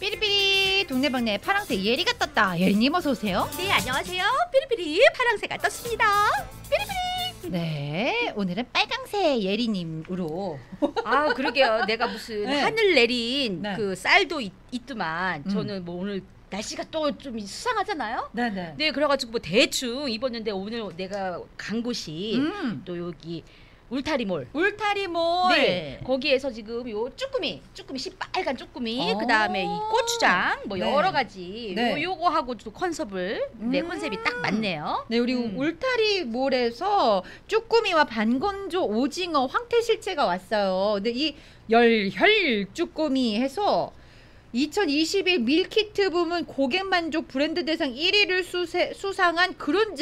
삐리삐리 동네방네 파랑새 예리가 떴다. 예리님 어서 오세요. 네, 안녕하세요. 삐리삐리 파랑새가 떴습니다. 삐리삐리. 네, 오늘은 빨강새 예리님으로. 아, 그러게요. 내가 무슨 네. 하늘 내린 네. 그 쌀도 있더만 저는 뭐 오늘 날씨가 또 좀 수상하잖아요. 네네. 네, 그래가지고 뭐 대충 입었는데 오늘 내가 간 곳이 또 여기 울타리몰. 울타리몰. 네, 거기에서 지금 요 쭈꾸미 시빨간 쭈꾸미, 그 다음에 이 고추장, 뭐 네. 여러 가지 네. 요거하고 또 컨셉을 내 컨셉이 딱 맞네요. 네, 우리 울타리몰에서 쭈꾸미와 반건조 오징어 황태실체가 왔어요. 근데 이 열혈 쭈꾸미 해서 2021 밀키트 부문 고객만족 브랜드 대상 1위를 수상한 그런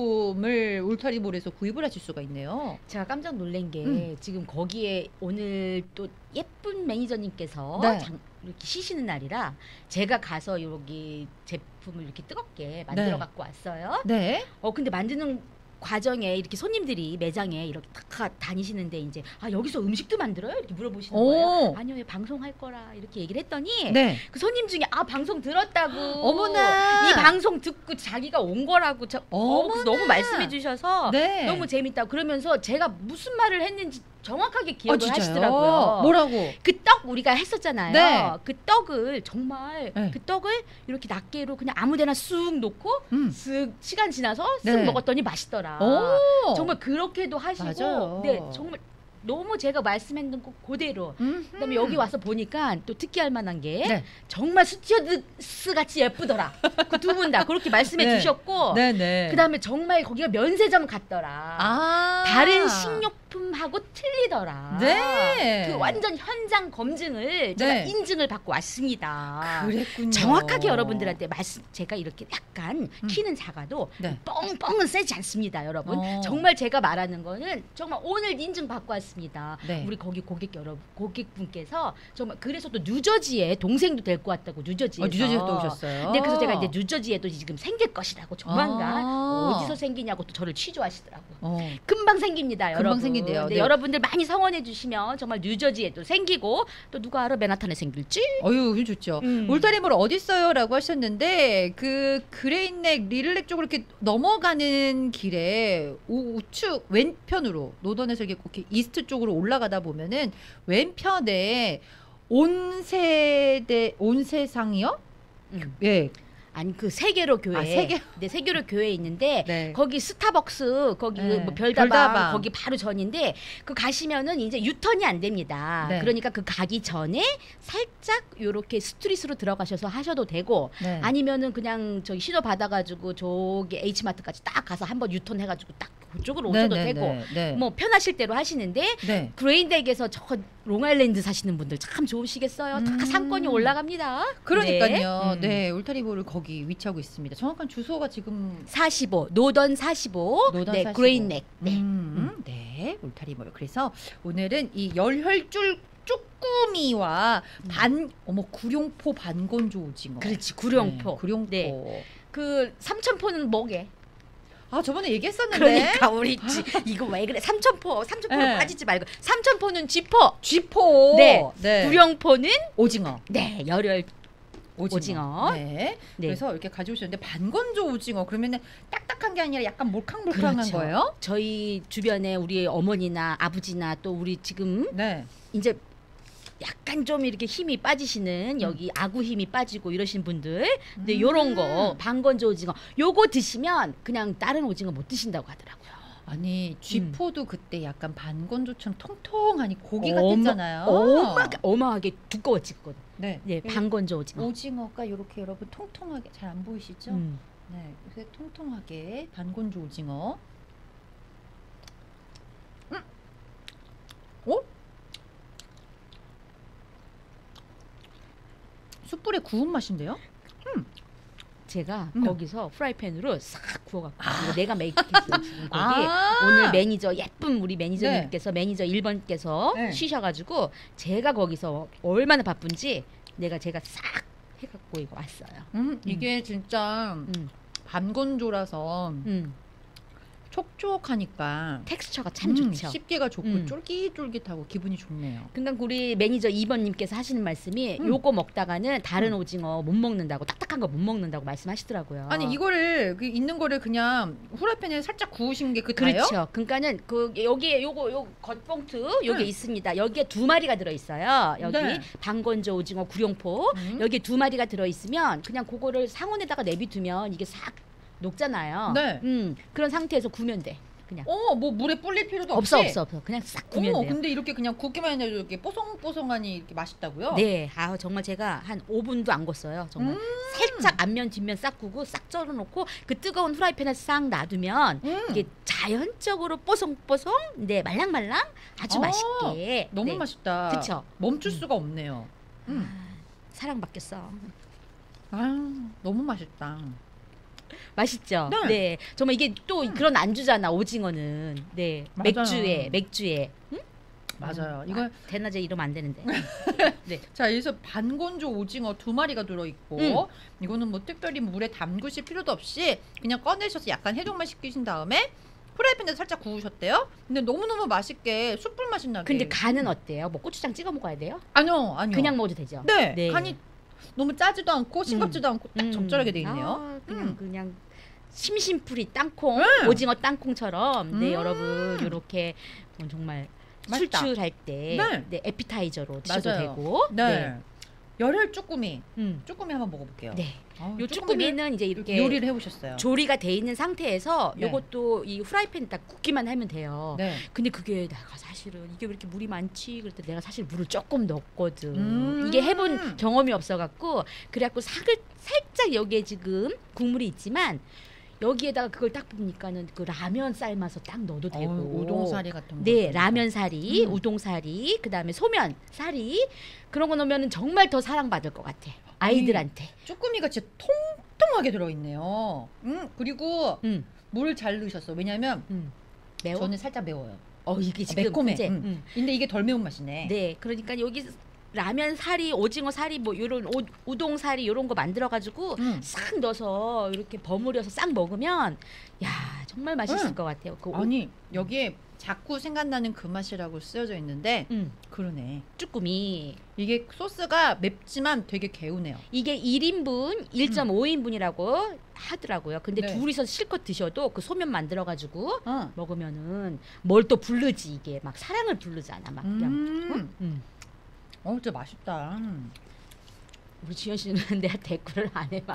제품을 울타리몰에서 구입을 하실 수가 있네요. 제가 깜짝 놀란 게 지금 거기에 오늘 또 예쁜 매니저님께서 네. 이렇게 쉬시는 날이라 제가 가서 여기 제품을 이렇게 뜨겁게 만들어 네. 갖고 왔어요. 네. 근데 만드는 과정에 이렇게 손님들이 매장에 이렇게 딱 다니시는데 이제 여기서 음식도 만들어요? 이렇게 물어보시는 거예요. 아니요, 왜 방송할 거라 이렇게 얘기를 했더니 네. 그 손님 중에 방송 들었다고 어머나. 이 방송 듣고 자기가 온 거라고 어머나. 너무 말씀해 주셔서 네. 너무 재밌다고 그러면서 제가 무슨 말을 했는지 정확하게 기억을 진짜요? 하시더라고요. 뭐라고? 그 떡 우리가 했었잖아요. 네. 그 떡을 정말 네. 그 떡을 이렇게 낱개로 그냥 아무데나 쑥 놓고 쓱 시간 지나서 쓱 네. 먹었더니 맛있더라. 오. 정말 그렇게도 하시고, 맞아요. 네, 정말 너무 제가 말씀했던 거 그대로. 그다음에 여기 와서 보니까 또 특이할 만한 게 네. 정말 스튜어디스 같이 예쁘더라. 그 두 분 다 그렇게 말씀해 네. 주셨고, 네네. 그다음에 정말 거기가 면세점 같더라. 다른 식료품하고 틀리더라. 네. 그 완전 현장 검증을 제가 네. 인증을 받고 왔습니다. 그랬군요. 정확하게 여러분들한테 제가 이렇게 약간 키는 작아도 네. 뻥뻥은 세지 않습니다, 여러분. 어. 정말 제가 말하는 거는 정말 오늘 인증 받고 왔습니다. 네. 우리 거기 고객분께서 정말 그래서 또 뉴저지에 동생도 데리고 왔다고 뉴저지에서. 뉴저지에 또 오셨어요. 네, 그래서 제가 이제 뉴저지에도 지금 생길 것이라고 조만간 아. 어디서 생기냐고 또 저를 취조하시더라고요. 어. 금방 생깁니다, 금방 여러분. 생긴대요. 네, 네. 여러분들 많이 성원해 주시면 정말 뉴저지에도 생기고 또 누가 알아 맨하탄에 생길지. 어유, 좋죠. 울타리몰 어디 있어요라고 하셨는데 그 그레인넥 리를렉 쪽으로 이렇게 넘어가는 길에 우측 왼편으로 노던에서 이렇게 이스트 쪽으로 올라가다 보면은 왼편에 온세상이요? 예. 아니 그 세계로 교회. 네, 세계로 교회 있는데 네. 거기 스타벅스 거기 네. 뭐 별다방 별다방. 거기 바로 전인데 그 가시면은 이제 유턴이 안 됩니다. 네. 그러니까 그 가기 전에 살짝 요렇게 스트릿으로 들어가셔서 하셔도 되고 네. 아니면은 그냥 저기 신호 받아가지고 저기 H마트까지 딱 가서 한번 유턴해가지고 딱 그쪽으로 오셔도 네, 네, 되고 네, 네. 뭐 편하실 대로 하시는데 네. 그레인덱에서 저 롱아일랜드 사시는 분들 참 좋으시겠어요. 다 상권이 올라갑니다. 그러니까요. 네. 네, 울타리몰을 거기 위치하고 있습니다. 정확한 주소가 지금 45 노던 45 노던 네 45. 그레인넥 네. 네, 울타리몰. 그래서 오늘은 이 열혈줄 쭈꾸미와 구룡포 반건조 오징어. 그렇지 구룡포. 네, 구룡포. 네. 그 삼천포는 뭐게? 저번에 얘기했었는데. 그러니까 우리 이거 왜 그래? 삼천포로 네. 빠지지 말고 삼천포는 쥐포. 쥐포. 네. 네. 구룡포는 오징어. 네 열혈 오징어. 네. 네. 그래서 이렇게 가져오셨는데 반건조 오징어 그러면은 딱딱한 게 아니라 약간 몰캉몰캉한 그렇죠. 거예요? 저희 주변에 우리 어머니나 아버지나 또 우리 지금 네. 이제 약간 좀 이렇게 힘이 빠지시는 여기 아구 힘이 빠지고 이러신 분들 근데 요런 거 반건조 오징어 요거 드시면 그냥 다른 오징어 못 드신다고 하더라고요. 아니 쥐포도 그때 약간 반건조처럼 통통하니 고기 어마- 같았잖아요. 어마하게 두꺼워지거든. 네. 네, 반건조 오징어. 오징어가 이렇게 여러분 통통하게 잘 안 보이시죠? 네, 이렇게 통통하게 반건조 오징어. 숯불에 구운 맛인데요? 제가 거기서 프라이팬으로 싹 구워갖고 이거 내가 메이크했어요 지금 거기 아. 오늘 매니저 예쁜 우리 매니저님께서 매니저 1번께서 네. 쉬셔가지고 제가 거기서 얼마나 바쁜지 제가 싹 해갖고 이거 왔어요. 이게 진짜 반건조라서 촉촉하니까 텍스처가 참 좋죠. 씹기가 좋고 쫄깃쫄깃하고 기분이 좋네요. 그러니까 우리 매니저 2번님께서 하시는 말씀이 요거 먹다가는 다른 오징어 못 먹는다고 딱딱한 거 못 먹는다고 말씀하시더라고요. 아니 이거를 그 있는 거를 그냥 후라이팬에 살짝 구우신 게 그 다예요? 그렇죠. 그러니까는 그 여기에 요 겉봉투 요게 있습니다. 여기에 2마리가 들어 있어요. 여기 네. 방건조 오징어 구룡포 여기에 2마리가 들어 있으면 그냥 그거를 상온에다가 내비두면 이게 싹 녹잖아요. 네. 그런 상태에서 구우면 돼. 그냥. 뭐 물에 불릴 필요도 없이? 없어. 그냥 싹 구우면 돼요. 근데 이렇게 그냥 굽기만 해도 이렇게 뽀송뽀송하니 이렇게 맛있다고요? 네. 아 정말 제가 한 5분도 안 궜어요. 정말 살짝 앞면 뒷면 싹 구고 싹 썰어놓고 그 뜨거운 후라이팬에 싹 놔두면 이게 자연적으로 뽀송뽀송, 네 말랑말랑 아주 맛있게. 너무 네. 맛있다. 그쵸? 멈출 수가 없네요. 사랑받겠어. 너무 맛있다. 맛있죠? 네. 네. 정말 이게 또 그런 안주잖아, 오징어는. 네. 맞아요. 맥주에. 응? 맞아요. 이거 대낮에 이러면 안 되는데. 네. 자, 여기서 반건조 오징어 2마리가 들어있고 이거는 뭐 특별히 물에 담그실 필요도 없이 그냥 꺼내셔서 약간 해동만 시키신 다음에 프라이팬에서 살짝 구우셨대요. 근데 너무너무 맛있게 숯불 맛이 나게. 근데 간은 어때요? 뭐 고추장 찍어 먹어야 돼요? 아니요. 그냥 먹어도 되죠? 네. 간이 너무 짜지도 않고 싱겁지도 않고 딱 적절하게 돼 있네요. 그냥 심심풀이 땅콩, 오징어 땅콩처럼 네 여러분 이렇게 정말 맛있다. 출출할 때 네. 에피타이저로 드셔도 맞아요. 되고. 네. 열혈 쭈꾸미. 음. 쭈꾸미 한번 먹어볼게요. 네. 쭈꾸미를 요 쭈꾸미는 이제 이렇게 요리를 해보셨어요. 조리가 돼 있는 상태에서 네. 요것도 이 후라이팬에 딱 굽기만 하면 돼요. 네. 근데 그게 내가 사실은 이게 왜 이렇게 물이 많지? 그랬더니 내가 사실 물을 조금 넣었거든. 이게 해본 경험이 없어갖고 그래갖고 살짝 여기에 지금 국물이 있지만 여기에다가 그걸 딱 보니까는 그 라면 삶아서 딱 넣어도 되고 우동사리 같은 거. 네 라면사리, 우동사리, 그다음에 소면사리 그런 거 넣으면 정말 더 사랑받을 것 같아 아이들한테. 쭈꾸미가 진짜 통통하게 들어있네요. 그리고 물을 잘 넣으셨어. 왜냐면 매워? 저는 살짝 매워요. 이게 지금 매콤해. 이제, 근데 이게 덜 매운 맛이네. 네, 그러니까 여기 라면 사리, 오징어 사리, 뭐 요런 우동 사리 요런 거 만들어 가지고 싹 넣어서 이렇게 버무려서 싹 먹으면 야 정말 맛있을 것 같아요. 아니 여기에 자꾸 생각나는 그 맛이라고 쓰여져 있는데 그러네. 쭈꾸미 이게 소스가 맵지만 되게 개운해요. 이게 1인분 1.5인분이라고 하더라고요. 근데 네. 둘이서 실컷 드셔도 그 소면 만들어 가지고 먹으면은 뭘 또 부르지 이게 막 사랑을 부르잖아 막 그냥. 진짜 맛있다. 우리 지현 씨는 내가 댓글을 안 해봐.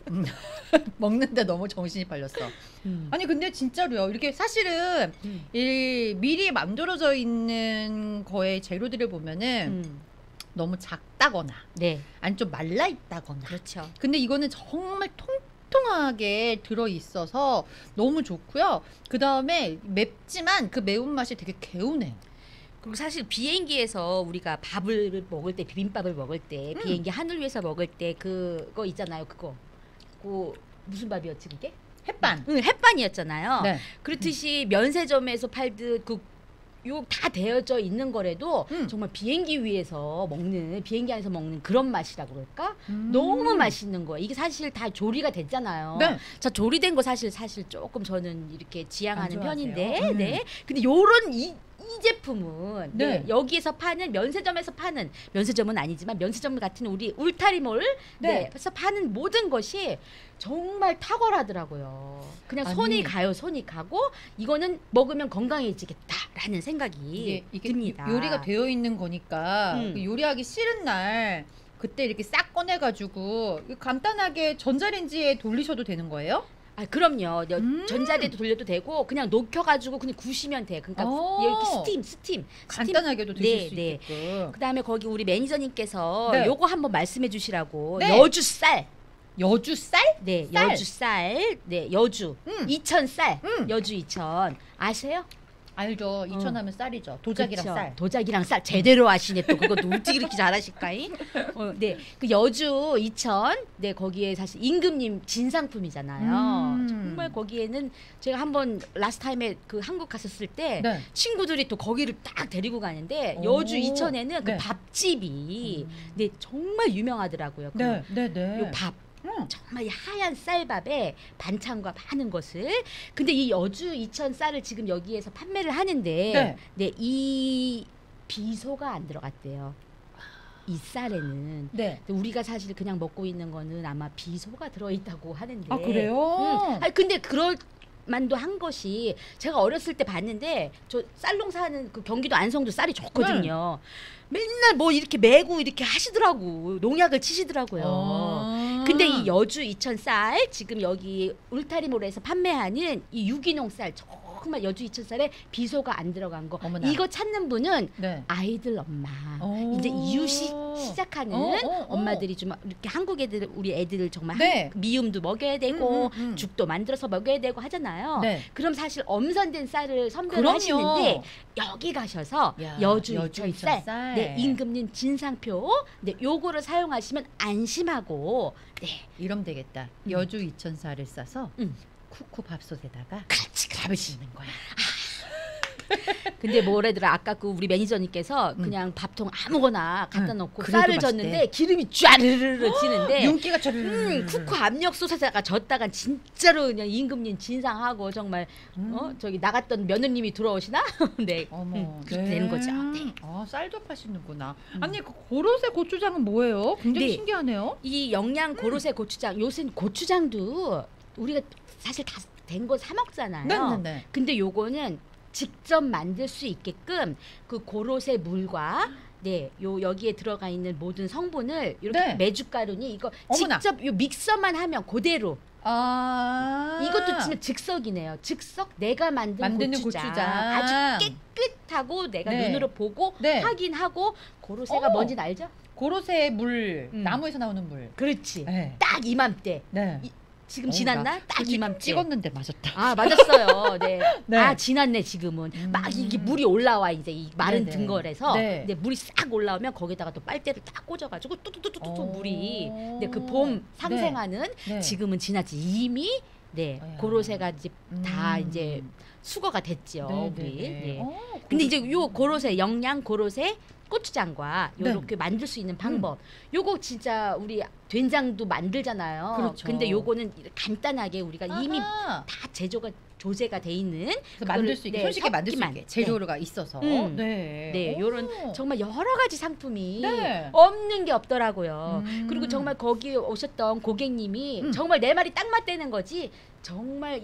먹는데 너무 정신이 팔렸어. 아니 근데 진짜로요. 이렇게 사실은 이 미리 만들어져 있는 거의 재료들을 보면은 너무 작다거나 네. 아니 좀 말라 있다거나. 그렇죠. 근데 이거는 정말 통통하게 들어 있어서 너무 좋고요. 그 다음에 맵지만 그 매운맛이 되게 개운해요. 그리고 사실 비행기에서 우리가 밥을 먹을 때 비빔밥을 먹을 때 비행기 하늘 위에서 먹을 때 그거 있잖아요. 그거 그 무슨 밥이었지 그게? 햇반. 햇반이었잖아요. 네. 그렇듯이 면세점에서 팔듯 그 요 다 되어져 있는 거라도 정말 비행기 위에서 먹는 비행기 안에서 먹는 그런 맛이라고 그럴까? 너무 맛있는 거예요. 이게 사실 다 조리가 됐잖아요. 네. 자 조리된 거 사실 조금 저는 이렇게 안 지향하는 좋아하세요? 편인데, 네. 근데 요런 이 제품은 네. 여기에서 파는 면세점에서 파는 면세점은 아니지만 면세점 같은 우리 울타리몰 네. 에서 파는 모든 것이 정말 탁월하더라고요. 그냥 손이 가고 이거는 먹으면 건강해지겠다라는 생각이 이게 듭니다. 요리가 되어 있는 거니까 그 요리하기 싫은 날 그때 이렇게 싹 꺼내가지고 간단하게 전자레인지에 돌리셔도 되는 거예요? 아 그럼요. 전자레인지 돌려도 되고 그냥 녹여가지고 그냥 구우시면 돼. 그러니까 여기 스팀 간단하게도 드실 네, 수 네. 있게끔. 그다음에 거기 우리 매니저님께서 네. 요거 한번 말씀해 주시라고. 네. 여주쌀. 여주쌀? 네, 쌀. 여주쌀. 네, 여주. 이천쌀. 여주 이천. 아세요? 알죠. 이천하면 쌀이죠. 도자기랑 그쵸. 쌀. 도자기랑 쌀 제대로 아시네 또 그것도 어떻게 이렇게 잘하실까이? 네, 그 여주 이천, 네 거기에 사실 임금님 진상품이잖아요. 정말 거기에는 제가 한번 라스트 타임에 그 한국 갔었을 때 네. 친구들이 또 거기를 딱 데리고 가는데 오. 여주 이천에는 네. 그 밥집이 네 정말 유명하더라고요. 그 네. 요 밥. 정말 이 하얀 쌀밥에 반찬과 많은 것을. 근데 이 여주 이천 쌀을 지금 여기에서 판매를 하는데 네, 이 비소가 안 들어갔대요. 이 쌀에는. 네. 우리가 사실 그냥 먹고 있는 거는 아마 비소가 들어있다고 하는데. 아 그래요? 아니, 근데 그럴 만도 한 것이 제가 어렸을 때 봤는데 저 쌀농사하는 그 경기도 안성도 쌀이 좋거든요. 맨날 뭐 이렇게 메고 이렇게 하시더라고. 농약을 치시더라고요. 근데 이 여주 이천 쌀 지금 여기 울타리몰에서 판매하는 이 유기농 쌀 정말 여주 이천 쌀에 비소가 안 들어간 거. 어머나. 이거 찾는 분은 네. 아이들 엄마. 이제 이유식 시작하는 엄마들이 좀 이렇게 한국 애들 우리 애들 정말 네. 미음도 먹여야 되고 죽도 만들어서 먹여야 되고 하잖아요. 네. 그럼 사실 엄선된 쌀을 선별을 그럼요. 하시는데 여기 가셔서 야, 여주 여주 이천 쌀, 이천 네, 임금님 진상표, 네, 요거를 사용하시면 안심하고, 네, 이러면 되겠다. 여주 이천쌀을 싸서 쿠쿠 밥솥에다가 같이 밥을 짓는 거야. 근데 뭐래더라 아까 그 우리 매니저님께서 그냥 밥통 아무거나 갖다 놓고 그래도 쌀을 맛있대. 젓는데 기름이 쫘르르르 튀는데 윤기가 저르르. 쿠쿠 압력솥에다가 젓다가 진짜로 그냥 임금님 진상하고 정말 저기 나갔던 며느님이 들어오시나? 네, 어머, 그렇게 되는 거죠. 네. 아, 쌀도 파시는구나. 아니 그 고로쇠 고추장은 뭐예요? 굉장히 네. 신기하네요. 이 영양 고로쇠 고추장, 요새는 고추장도 우리가 사실 다 된 거 사 먹잖아요. 네네네. 근데 요거는 직접 만들 수 있게끔 그 고로쇠 물과 네, 요 여기에 들어가 있는 모든 성분을 이렇게 네. 메주가루니 이거 어머나. 직접 요 믹서만 하면 그대로. 아, 이것도 진짜 즉석이네요. 즉석 내가 만드는 고추장. 고추장. 아주 깨끗하고 내가 네. 눈으로 보고 네. 확인하고 고로쇠가 어머. 뭔지 알죠? 고로쇠 물, 음. 나무에서 나오는 물. 그렇지. 네. 딱 이맘때. 네. 지금 지났나? 딱 이맘때. 찍었는데 맞았다. 아 맞았어요. 네. 네. 아 지났네 지금은. 막 이게 물이 올라와 이제 이 마른 네네. 등걸에서. 네. 근데 물이 싹 올라오면 거기다가 또 빨대를 딱 꽂아가지고 뚜뚜뚜뚜뚜 오. 물이. 근데 그 봄 상생하는 네. 지금은 지났지 이미. 네. 아야. 고로쇠가 이제 다 음. 이제 수거가 됐죠. 네, 우리. 네, 네. 네. 근데 이제 요 고로쇠 영양 고로쇠 고추장과 네. 요렇게 만들 수 있는 방법. 요거 진짜 우리 된장도 만들잖아요. 그렇죠. 근데 요거는 간단하게 우리가 이미 아하. 다 제조가 조제가 돼 있는 그래서 만들 수 있게 네, 손쉽게 만들 수 섞기만. 있게 재료가 있어서. 음. 네. 네, 오. 요런 정말 여러 가지 상품이 네. 없는 게 없더라고요. 음. 그리고 정말 거기 오셨던 고객님이 음. 정말 내 말이 딱 맞다는 거지. 정말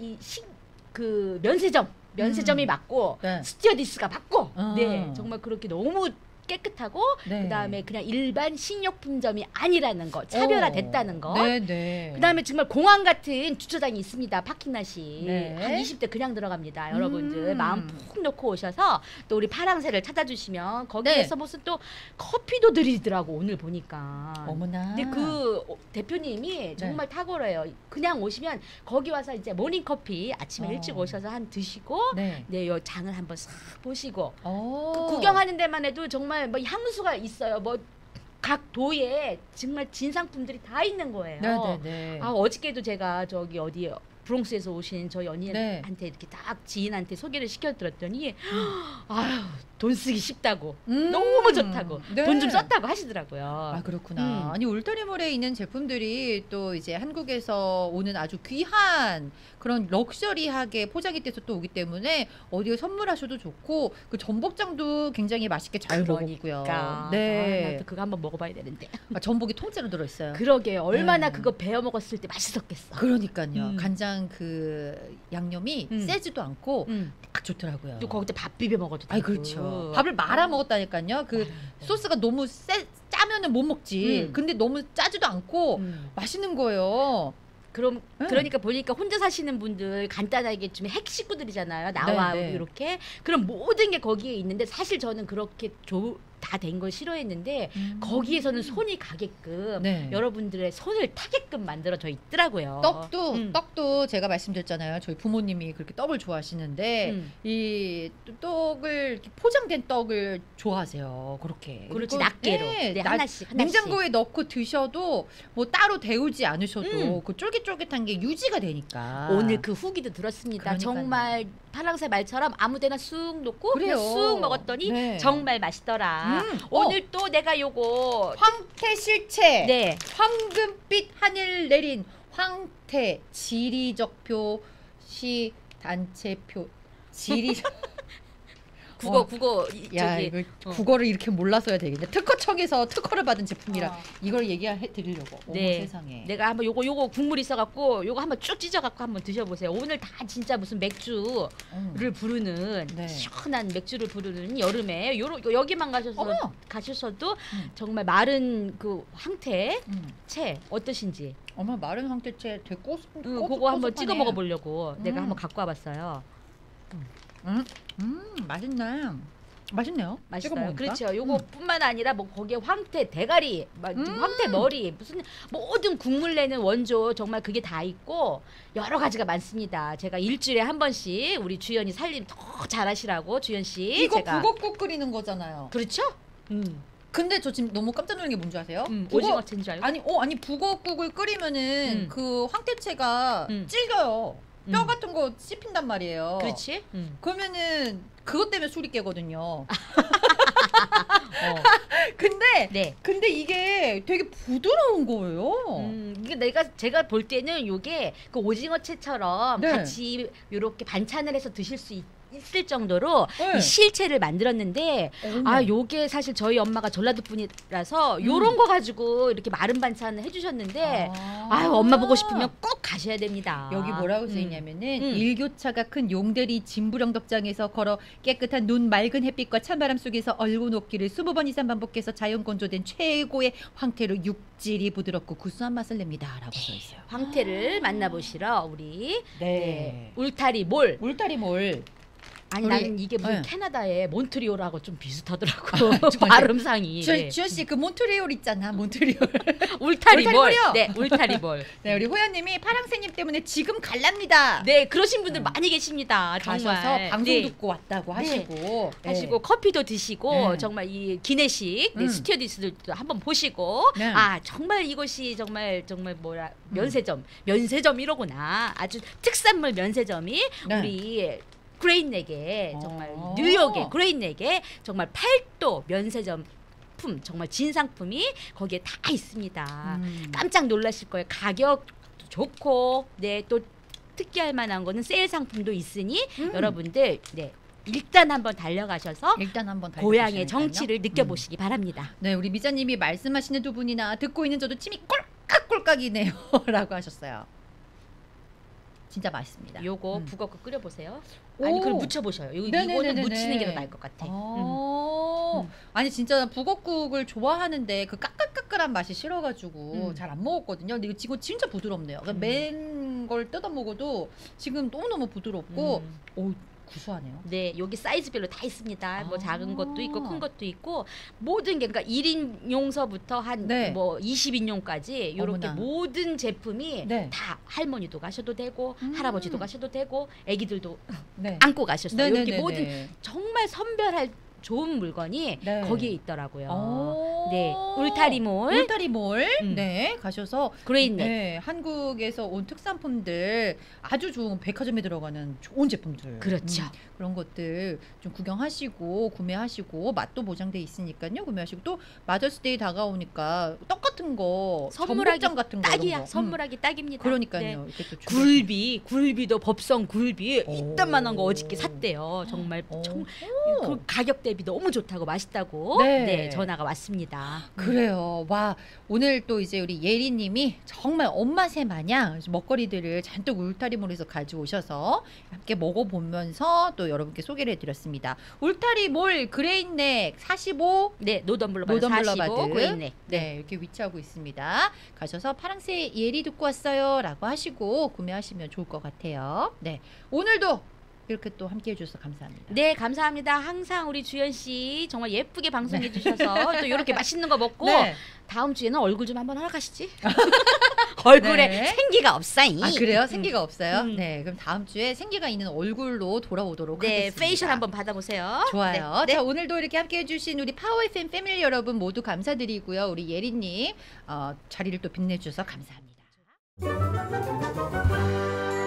그 면세점이 맞고 네. 스튜어디스가 맞고 아. 네 정말 그렇게 너무 깨끗하고 네. 그다음에 그냥 일반 식료품점이 아니라는 거 차별화됐다는 거. 네, 네. 그다음에 정말 공항 같은 주차장이 있습니다. 파킹낫이 네. 한 20대 그냥 들어갑니다. 여러분들 마음 음. 푹 놓고 오셔서 또 우리 파랑새를 찾아주시면 거기에서 네. 무슨 또 커피도 드리더라고 오늘 보니까. 어머나. 근데 그 대표님이 정말 탁월해요. 그냥 오시면 거기 와서 이제 모닝 커피 아침에 일찍 오셔서 한 드시고 네. 네, 요 장을 한번 싹 보시고 오. 그 구경하는 데만 해도 정말 뭐 향수가 있어요. 뭐 각 도에 정말 진상품들이 다 있는 거예요. 네, 네, 네. 아 어저께도 제가 저기 어디 브롱스에서 오신 저희 네. 언니한테 이렇게 딱 지인한테 소개를 시켜드렸더니 아유 돈 쓰기 쉽다고 너무 좋다고 네. 돈 좀 썼다고 하시더라고요. 아 그렇구나. 음. 아니 울타리몰에 있는 제품들이 또 이제 한국에서 오는 아주 귀한 그런 럭셔리하게 포장이 돼서 또 오기 때문에 어디에 선물하셔도 좋고 그 전복장도 굉장히 맛있게 잘 먹었고요. 아, 네. 나도 그거 한번 먹어봐야 되는데. 아, 전복이 통째로 들어있어요. 그러게 얼마나 네. 그거 베어 먹었을 때 맛있었겠어. 그러니까요. 음. 간장 그 양념이 세지도 않고 딱 좋더라고요. 또 거기다 밥 비벼 먹어도 되고. 아이 그렇죠. 밥을 말아 먹었다니까요. 그 소스가 너무 짜면은 못 먹지. 근데 너무 짜지도 않고 맛있는 거예요. 그러니까 보니까 혼자 사시는 분들 간단하게 좀 핵 식구들이잖아요. 나와 네, 네. 이렇게 그럼 모든 게 거기에 있는데 사실 저는 그렇게 다 된 걸 싫어했는데 거기에서는 손이 가게끔 네. 여러분들의 손을 타게끔 만들어져 있더라고요. 떡도 제가 말씀드렸잖아요. 저희 부모님이 그렇게 떡을 좋아하시는데 이 떡을 이렇게 포장된 떡을 좋아하세요. 그렇게. 그렇지 그리고 낱개로 네, 하나씩. 냉장고에 넣고 드셔도 뭐 따로 데우지 않으셔도 그 쫄깃쫄깃한 게 유지가 되니까. 오늘 그 후기도 들었습니다. 그러니까요. 정말 파랑새 말처럼 아무데나 쑥 놓고 그래요. 그냥 쑥 먹었더니 네. 정말 맛있더라. 오늘 또 내가 요거 황태실체. 네. 황금빛 하늘 내린 황태 지리적 표시 단체표 지리적 국어 야, 저기 이거 국어를 이렇게 몰라서야 되겠네. 특허청에서 특허를 받은 제품이라 이걸 얘기해 드리려고. 어머 네. 세상에. 내가 한번 요거 국물 있어갖고 요거 한번 쭉 찢어갖고 한번 드셔보세요. 오늘 다 진짜 무슨 맥주를 부르는 네. 시원한 맥주를 부르는 여름에 여기만 가셔서도 정말 마른 그 황태채 어떠신지. 어머 마른 황태채 되게 그거 한번 찍어 먹어보려고 내가 한번 갖고 와봤어요. 맛있네요. 맛있어요. 그렇죠. 요거뿐만 아니라 뭐 거기에 황태 대가리, 황태 머리, 무슨 모든 국물 내는 원조 정말 그게 다 있고 여러 가지가 많습니다. 제가 일주일에 한 번씩 우리 주연이 살림 더 잘하시라고 주연 씨. 이거 제가 북엇국 끓이는 거잖아요. 그렇죠? 근데 저 지금 너무 깜짝 놀란 게 뭔지 아세요? 오징어채인 줄 알고? 아니 북엇국을 끓이면은 그 황태채가 질겨요. 뼈 같은 거 씹힌단 말이에요. 그렇지? 그러면은 그것 때문에 술이 깨거든요. 네. 근데 이게 되게 부드러운 거예요. 이게 제가 볼 때는 요게 그 오징어채처럼 네. 같이 요렇게 반찬을 해서 드실 수 있을 정도로 네. 이 실채를 만들었는데 요게 사실 저희 엄마가 전라도 분이라서 요런 거 가지고 이렇게 마른 반찬을 해주셨는데 엄마 보고 싶으면 꼭 가셔야 됩니다. 여기 뭐라고 써있냐면은 일교차가 큰 용대리 진부령덕장에서 걸어 깨끗한 눈 맑은 햇빛과 찬바람 속에서 얼고 녹기를 20번 이상 반복해서 자연 건조된 최고의 황태로 육질이 부드럽고 구수한 맛을 냅니다 라고 써있어요. 황태를 만나보시러 우리 네. 울타리몰 아니 나는 이게 무슨 캐나다의 몬트리올하고 좀 비슷하더라고. 발음상이. 주연 씨 그 몬트리올 있잖아. 몬트리올. 울타리몰이요? 네, 울타리몰. 네, 우리 호연님이 파랑새님 때문에 지금 갈랍니다. 네, 그러신 분들 많이 계십니다. 정말. 가셔서 방송 듣고 왔다고 하시고 하시고 커피도 드시고 정말 이 기내식 스튜어디스들도 한번 보시고 정말 이곳이 정말 면세점이로구나. 아주 특산물 면세점이 우리 그레인넥에 정말 뉴욕의 그레인넥에 정말 8도 면세점품 정말 진상품이 거기에 다 있습니다. 깜짝 놀라실 거예요. 가격도 좋고 또 특기할 만한 거는 세일 상품도 있으니 여러분들 일단 한번 달려가셔서 고향의 정치를 느껴보시기 바랍니다. 네, 우리 미자님이 말씀하시는 두 분이나 듣고 있는 저도 침이 꼴깍꼴깍이네요 라고 하셨어요. 진짜 맛있습니다. 요거 북엇국 끓여보세요. 아니 그걸 무쳐보셔요. 이거는 무치는 게 더 나을 것 같아. 아니 진짜 북엇국을 좋아하는데 그 까끌까끌한 맛이 싫어가지고 잘 안 먹었거든요. 근데 이거 진짜 부드럽네요. 맨 걸 뜯어 먹어도 지금 너무너무 부드럽고 구수하네요. 네, 여기 사이즈별로 다 있습니다. 뭐 작은 것도 있고 큰 것도 있고 모든 게 그러니까 1인용서부터 한 뭐 20인용까지 이렇게 모든 제품이 다 할머니도 가셔도 되고 할아버지도 가셔도 되고 애기들도 안고 가셨어요. 이렇게 모든 정말 선별할 좋은 물건이 거기에 있더라고요. 네, 울타리몰 가셔서 그레인넥 한국에서 온 특산품들 아주 좋은 백화점에 들어가는 좋은 제품들 그렇죠. 그런 것들 좀 구경하시고 구매하시고 맛도 보장돼 있으니까요. 구매하시고 또 마더스데이 다가오니까 떡 같은 거 선물하기 같은 거 딱이야. 선물하기 딱입니다. 그러니까요. 네. 굴비도 법성 굴비 이딴만한 거 어저께 샀대요. 정말 그 가격 대비 너무 좋다고 맛있다고 전화가 왔습니다. 그래요. 와 오늘 또 이제 우리 예리님이 정말 엄마새 마냥 먹거리들을 잔뜩 울타리몰에서 가져오셔서 함께 먹어보면서 또 여러분께 소개를 해드렸습니다. 울타리몰 그레인넥 45 노던블러바드 45 그레인넥 이렇게 위치하고 있습니다. 가셔서 파랑새 예리 듣고 왔어요 라고 하시고 구매하시면 좋을 것 같아요. 네 오늘도 이렇게 또 함께 해주셔서 감사합니다. 네, 감사합니다. 항상 우리 주연 씨 정말 예쁘게 방송해 주셔서 또 이렇게 맛있는 거 먹고 다음 주에는 얼굴 좀 한번 허락하시지? 얼굴에 생기가 없어요. 그래요? 생기가 없어요? 네, 그럼 다음 주에 생기가 있는 얼굴로 돌아오도록 하겠습니다. 페이셜 한번 받아보세요. 좋아요. 자, 오늘도 이렇게 함께 해주신 우리 파워 FM 패밀리 여러분 모두 감사드리고요. 우리 예리님 자리를 또 빛내주셔서 감사합니다.